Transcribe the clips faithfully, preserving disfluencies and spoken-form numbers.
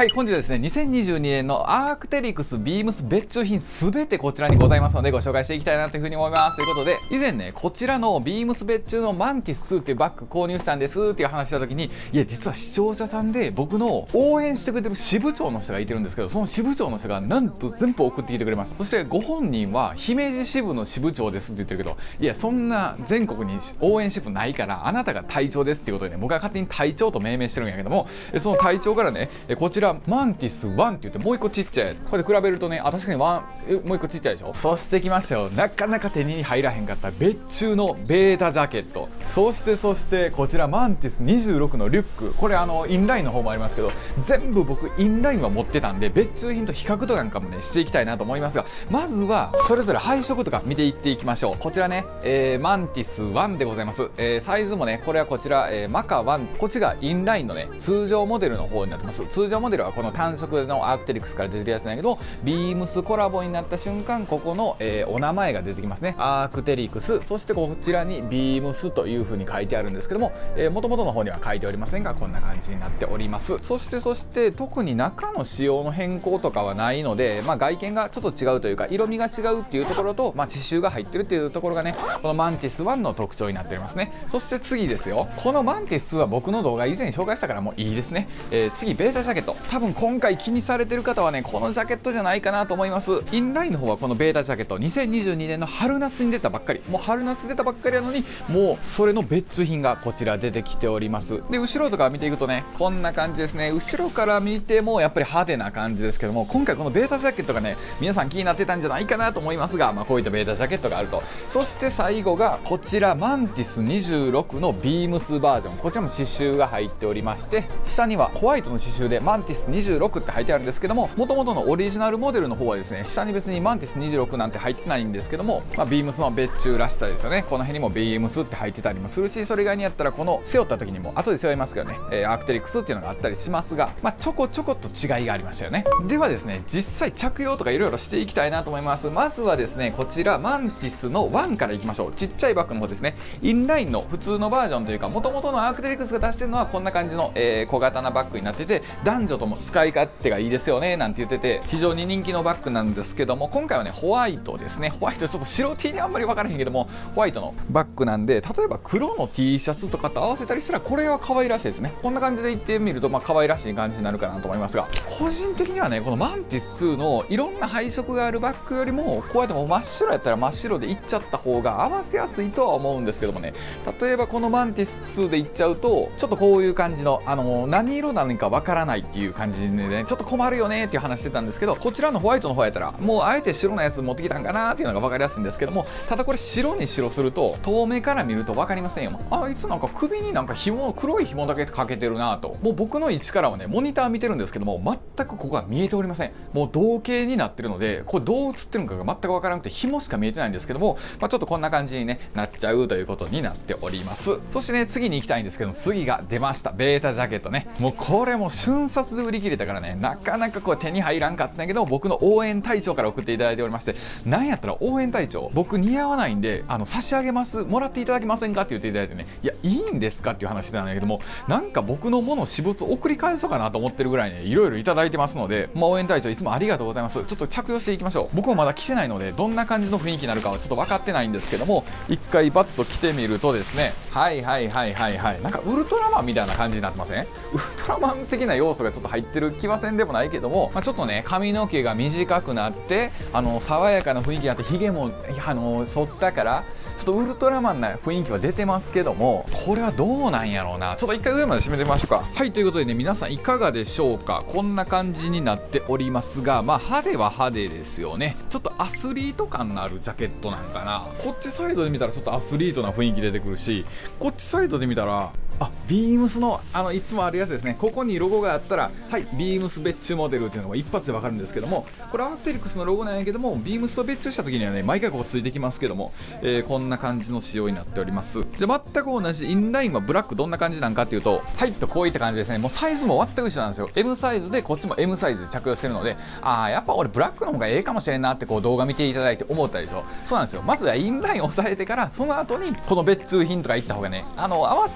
はい、本日はですね、にせんにじゅうにねんのアークテリクスビームス別注品すべてこちらにございますのでご紹介していきたいなというふうに思います。ということで、以前ね、こちらのビームス別注のマンティスツーっていうバッグ購入したんですっていう話した時に、いや、実は視聴者さんで僕の応援してくれてる支部長の人がいてるんですけど、その支部長の人がなんと全部送ってきてくれました。そしてご本人は姫路支部の支部長ですって言ってるけど、いや、そんな全国に応援支部ないから、あなたが隊長ですっていうことでね、僕は勝手に隊長と命名してるんやけども、その隊長からね、こちらマンティスワンって言ってもう一個ちっちゃい、これで比べるとね、あ、確かにワンもう一個ちっちゃいでしょ。そしてきましたよ、なかなか手に入らへんかった別注のベータジャケット、そしてそしてこちらマンティスにじゅうろくのリュック、これあのインラインの方もありますけど、全部僕インラインは持ってたんで別注品と比較とかなんかもねしていきたいなと思いますが、まずはそれぞれ配色とか見ていっていきましょう。こちらね、えー、マンティスワンでございます。えー、サイズもね、これはこちら、えー、マカワン、こっちがインラインのね通常モデルの方になってます。通常モデルはこの単色のアークテリクスから出てるやつなんやけど、ビームスコラボになった瞬間、ここの、えー、お名前が出てきますね。アークテリクス、そしてこちらにビームスという風に書いてあるんですけども、えー、元々の方には書いておりませんが、こんな感じになっております。そしてそして特に中の仕様の変更とかはないので、まあ、外見がちょっと違うというか色味が違うっていうところと、まあ、刺繍が入ってるっていうところがね、このマンティスワンの特徴になっておりますね。そして次ですよ、このマンティスは僕の動画以前に紹介したからもういいですね。えー、次ベータジャケット、多分今回気にされてる方はね、このジャケットじゃないかなと思います。インラインの方はこのベータジャケットにせんにじゅうにねんの春夏に出たばっかり、もう春夏出たばっかりなのに、もうそれの別注品がこちら出てきております。で後ろとか見ていくとね、こんな感じですね。後ろから見てもやっぱり派手な感じですけども、今回このベータジャケットがね、皆さん気になってたんじゃないかなと思いますが、まあ、こういったベータジャケットがあると。そして最後がこちらマンティスにじゅうろくのビームスバージョン、こちらも刺繍が入っておりまして、下にはホワイトの刺繍でマンティスにじゅうろくって書いてあるんですけども、元々のオリジナルモデルの方はですね、下に別にマンティスにじゅうろくなんて入ってないんですけども、まあ、ビームスの別注らしさですよね。この辺にもビームスって入ってたりもするし、それ以外にやったらこの背負った時にも後で背負いますけどね、えー、アークテリクスっていうのがあったりしますが、まあ、ちょこちょこっと違いがありましたよね。ではですね、実際着用とかいろいろしていきたいなと思います。まずはですね、こちらマンティスのワンからいきましょう。ちっちゃいバッグの方ですね。インラインの普通のバージョンというか、元々のアークテリクスが出してるのはこんな感じの、えー、小型なバッグになってて、男女とも使い勝手がいいですよねなんて言ってて、非常に人気のバッグなんですけども、今回はねホワイトですね。ホワイトちょっと白 T にあんまり分からへんけども、ホワイトのバッグなんで、例えば黒の T シャツとかと合わせたりしたらこれは可愛らしいですね。こんな感じで言ってみると、まあ可愛らしい感じになるかなと思いますが、個人的にはね、このマンティスツーのいろんな配色があるバッグよりも、こうやってもう真っ白やったら真っ白でいっちゃった方が合わせやすいとは思うんですけどもね、例えばこのマンティスツーでいっちゃうと、ちょっとこういう感じの、あのー、何色なのかわからないっていう感じでね、ちょっと困るよねっていう話してたんですけど、こちらのホワイトの方やったらもうあえて白なやつ持ってきたんかなっていうのが分かりやすいんですけども、ただこれ白に白すると遠目から見ると分かりませんよ。あいつなんか首になんか紐、黒い紐だけかけてるなと。もう僕の位置からはねモニター見てるんですけども、全くここが見えておりません。もう同型になってるので、これどう映ってるのかが全く分からなくて、紐しか見えてないんですけども、まあ、ちょっとこんな感じに、ね、なっちゃうということになっております。そしてね、次に行きたいんですけども、次が出ましたベータジャケットね。もうこれも瞬殺で売り切れたからね、なかなかこう手に入らんかったんだけど、僕の応援隊長から送っていただいておりまして、なんやったら応援隊長僕似合わないんで、あの差し上げます、もらっていただけませんかって言っていただいてね、いやいいんですかっていう話なんだけども、なんか僕のもの私物送り返そうかなと思ってるぐらいね、いろいろいただいてますので、まあ、応援隊長いつもありがとうございます。ちょっと着用していきましょう。僕もまだ着てないのでどんな感じの雰囲気になるかはちょっと分かってないんですけども、一回バッと着てみるとですね、はいはいはいはいはい、なんかウルトラマンみたいな感じになってません？ウルトラマン的な要素がちょっと入ってる気はせんでもないけども、まあ、ちょっとね髪の毛が短くなって、あの爽やかな雰囲気になって、ひげもあの剃ったからちょっとウルトラマンな雰囲気は出てますけども、これはどうなんやろうな。ちょっと一回上まで締めてみましょうか。はい、ということでね、皆さんいかがでしょうか。こんな感じになっておりますが、まあ派手は派手ですよね。ちょっとアスリート感のあるジャケットなんかな。こっちサイドで見たらちょっとアスリートな雰囲気出てくるし、こっちサイドで見たらあ、ビームスのあのいつもあるやつですね。ここにロゴがあったら、はい、ビームス別注モデルっていうのが一発で分かるんですけども、これアークテリクスのロゴなんやけども、ビームスと別注した時にはね、毎回ここついてきますけども、えー、こんな感じの仕様になっております。じゃあ全く同じインラインはブラックどんな感じなんかっていうと、はいとこういった感じですね。もうサイズも全く一緒なんですよ。 エム サイズで、こっちも エム サイズで着用してるので、ああやっぱ俺ブラックの方がええかもしれんなってこう動画見ていただいて思ったでしょ。そうなんですよ。まずはインラインを押さえてから、その後にこの別注品とかいった方がね、あの合わせやすいとは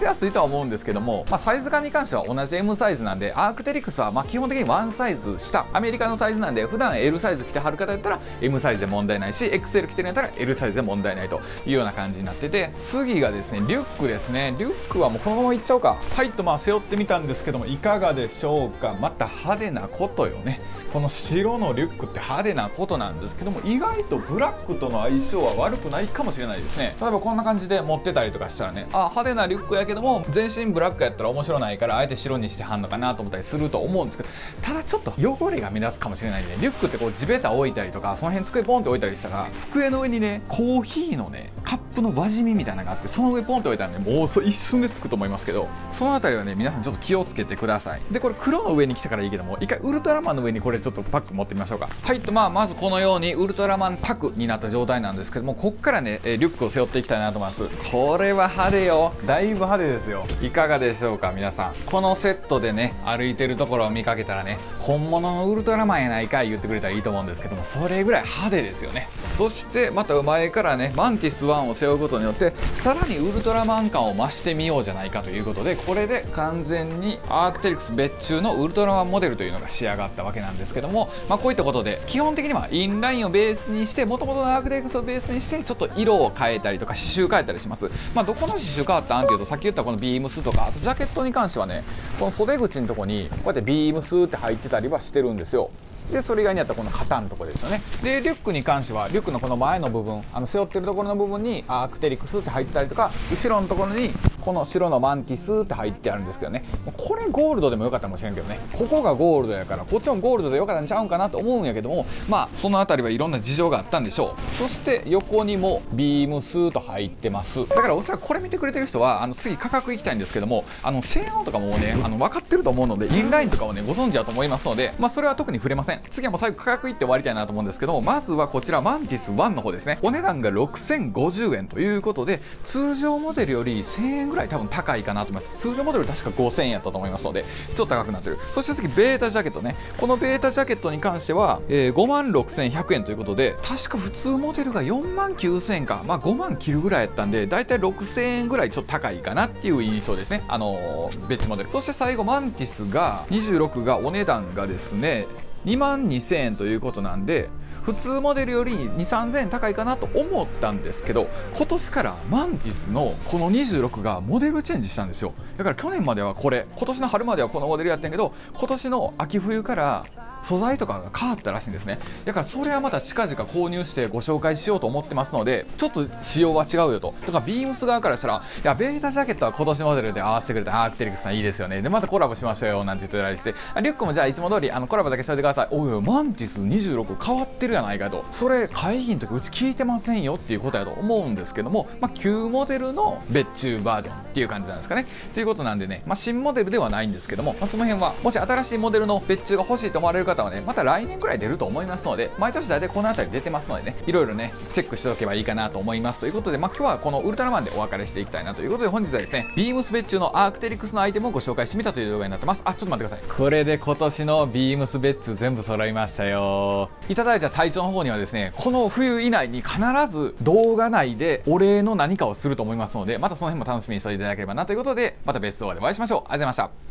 思うんですけども、まあ、サイズ感に関しては同じ エム サイズなんで、アークテリクスはまあ基本的にワンサイズ下、アメリカのサイズなんで、普段 エル サイズ着てはる方やったら エム サイズで問題ないし、エックスエル 着てるんやったら エル サイズで問題ないというような感じになってて、次がですねリュックですね。リュックはもうこのままいっちゃおうか。はいと、まあ背負ってみたんですけども、いかがでしょうか。また派手なことよね。この白のリュックって派手なことなんですけども、意外とブラックとの相性は悪くないかもしれないですね。例えばこんな感じで持ってたりとかしたらね、あ、派手なリュックやけども全身ブラックやったら面白ないから、あえて白にしてはんのかなと思ったりすると思うんですけど、ただちょっと汚れが目立つかもしれないんで、リュックってこう地べた置いたりとか、その辺机ポンって置いたりしたら、机の上にねコーヒーのねカップの輪染みみたいなのがあって、その上ポンって置いたらね、もうそ一瞬でつくと思いますけど、そのあたりはね皆さんちょっと気をつけてください。でこれ黒の上に来たからいいけども、一回ウルトラマンの上にこれちょっとパック持ってみましょうか。はいと、まあまずこのようにウルトラマンパックになった状態なんですけども、こっからねリュックを背負っていきたいなと思います。これは派手よ。だいぶ派手ですよ。いかがでしょうか皆さん。このセットでね歩いてるところを見かけたらね、本物のウルトラマンやないかい言ってくれたらいいと思うんですけども、それぐらい派手ですよね。そしてまた前からねマンティスワンを背負うことによって、さらにウルトラマン感を増してみようじゃないかということで、これで完全にアークテリクス別注のウルトラマンモデルというのが仕上がったわけなんですけども、まあ、こういったことで基本的にはインラインをベースにして、もともとのアークテリクスをベースにしてちょっと色を変えたりとか刺繍変えたりします。まあ、どこの刺繍変わったんっていうと、さっき言ったこのビームスとか、あとジャケットに関してはね、この袖口のとこにこうやってビームスって入ってたりはしてるんですよ。でそれ以外にあったこの肩のところですよね。でリュックに関してはリュックのこの前の部分、あの背負ってるところの部分にアークテリクスって入ってたりとか、後ろのところにこの白のマンティスって入ってあるんですけどね、これゴールドでもよかったかもしれんけどね、ここがゴールドやからこっちもゴールドでよかったんちゃうんかなと思うんやけども、まあその辺りはいろんな事情があったんでしょう。そして横にもビームスと入ってます。だからおそらくこれ見てくれてる人はあの次価格いきたいんですけども、あの性能とかもねあの分かってると思うので、インラインとかをねご存知だと思いますので、まあそれは特に触れません。次はもう最後価格いって終わりたいなと思うんですけども、まずはこちらマンティスワンの方ですね。お値段がろくせんごじゅうえんということで、通常モデルよりせんえんぐらい多分高いかなと思います。通常モデル確かごせんえんやったと思いますので、ちょっと高くなってる。そして次ベータジャケットね。このベータジャケットに関しては、えー、ごまんろくせんひゃくえんということで、確か普通モデルがよんまんきゅうせんえんか、まあごまん切るぐらいやったんで、だいたいろくせんえんぐらいちょっと高いかなっていう印象ですね。あのー、別モデル。そして最後マンティスがにじゅうろくがお値段がですねにまんにせんえんということなんで、普通モデルよりにさんぜんえん高いかなと思ったんですけど、今年からマンティスのこのにじゅうろくがモデルチェンジしたんですよ。だから去年まではこれ、今年の春まではこのモデルやってんけど、今年の秋冬から素材とかが変わったらしいんですね。だからそれはまた近々購入してご紹介しようと思ってますので、ちょっと仕様は違うよと。だからビームス側からしたら、いやベータジャケットは今年モデルで合わせてくれたアークテリクスさんいいですよね、でまたコラボしましょうよなんて言ってたりして、リュックもじゃあいつも通りあのコラボだけしといてください。おいおいマンティスにじゅうろく変わってるやないかと、それ会議の時うち聞いてませんよっていうことやと思うんですけども、まあ、旧モデルの別注バージョンっていう感じなんですかね。ということなんでね、まあ、新モデルではないんですけども、まあ、その辺はもし新しいモデルの別注が欲しいと思われる方はね、また来年ぐらい出ると思いますので、毎年大体この辺り出てますのでね、いろいろねチェックしておけばいいかなと思います。ということで、まあ、今日はこのウルトラマンでお別れしていきたいなということで、本日はですねビームス別注のアークテリクスのアイテムをご紹介してみたという動画になってます。あ、ちょっと待ってください。これで今年のビームス別注全部揃いましたよ。いただいた体調の方にはですね、この冬以内に必ず動画内でお礼の何かをすると思いますので、またその辺も楽しみにしていただければなということで、また別動画でお会いしましょう。ありがとうございました。